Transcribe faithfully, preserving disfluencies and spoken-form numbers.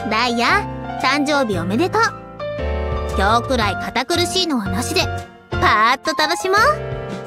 ダイヤ、誕生日おめでとう。今日くらい堅苦しいのはなしで、パーッと楽しもう。